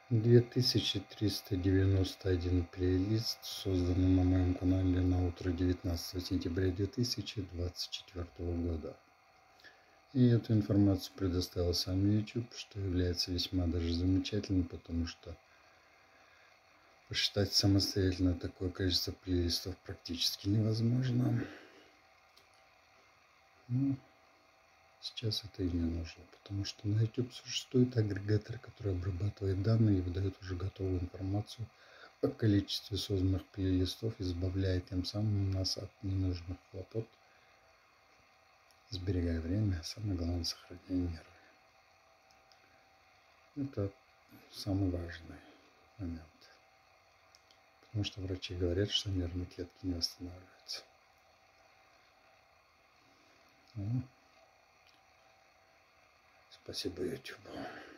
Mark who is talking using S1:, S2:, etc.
S1: 2391 плейлист создан на моем канале на утро 19 сентября 2024 года. И эту информацию предоставил сам YouTube, что является весьма даже замечательным, потому что посчитать самостоятельно такое количество плейлистов практически невозможно. Но сейчас это и не нужно, потому что на YouTube существует агрегатор, который обрабатывает данные и выдает уже готовую информацию о количестве созданных плейлистов, избавляя тем самым нас от ненужных хлопот, сберегая время, а самое главное сохраняя нервы. Это самый важный момент, потому что врачи говорят, что нервные клетки не восстанавливаются. Спасибо YouTube.